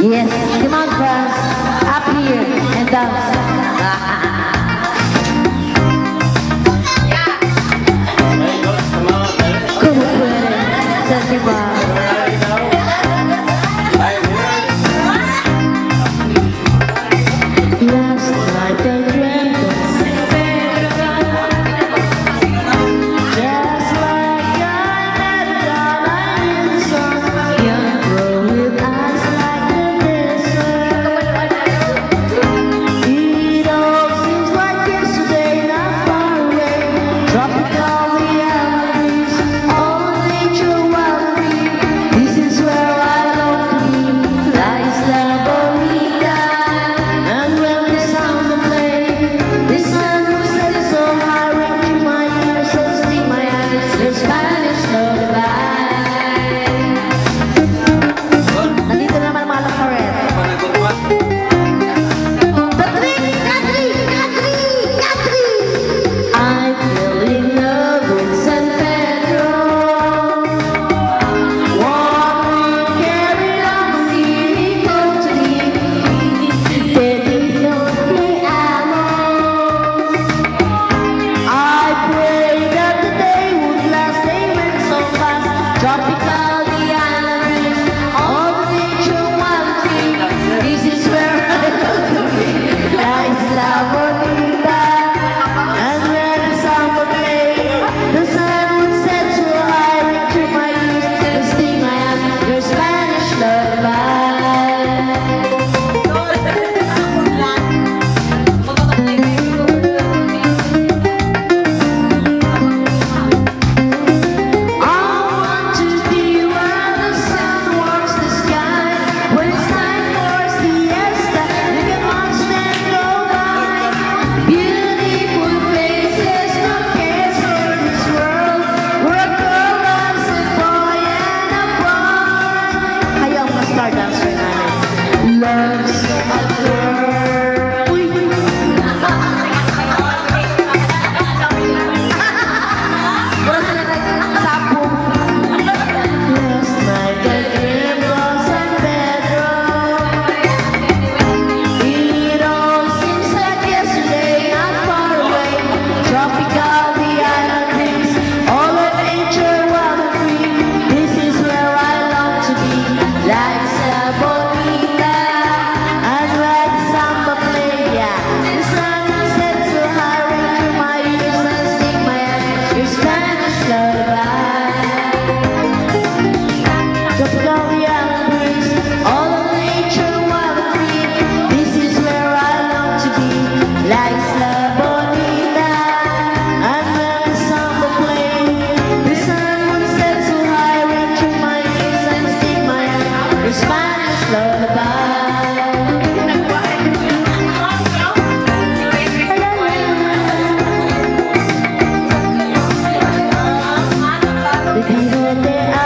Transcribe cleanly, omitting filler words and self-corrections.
Yes, come on, friends, up here and dance. Como puede, Zanzibar. Last night I dreamt of San Pedro, just like I had done. I saw young girl with eyes like the desert. It all seems like yesterday, not far away. Tropical realities, all nature wildly. This is where I long to be, La Isla Bonita. And when the sound of play, the sun will set so high, ring to my ears, so sting my eyes, the Spanish lullaby. Nandito naman mga karet. I fell in love with San Pedro. One we carried on the sea, go to the Pedrito de Amos. I prayed that the day would last, they went so fast. Tropical the islands, all the nature wildly. This is where I love to be, La Isla Bonita. And when the samba played, the sun would set so high, ring to my ears, the sting my eyes, your Spanish lullaby. I want to be where the sun warms the sky. When it's time for siesta, we can watch them go by. Beautiful faces, no cares for this world. We're a girl loves a boy and a boy. Hayang ma-star dancer namin. Loves a girl. Uy! Wala sila nagsapong. Last night I dreamed of San Pedro. It all seems like yesterday, not far away. Tropical the island breeze, all of nature wild and free. This is where I long to be, La Isla Bonita. And when the samba play, yeah, the sun will set so high, ring to my ears and sting my eyes, your Spanish lullaby. Tropical the island breeze, all of nature wild and free. This is where I long to be, La Isla Bonita. And when the samba play, the sun will set so high, ring to my ears and sting my eyes, your Spanish lullaby. The Pedrito de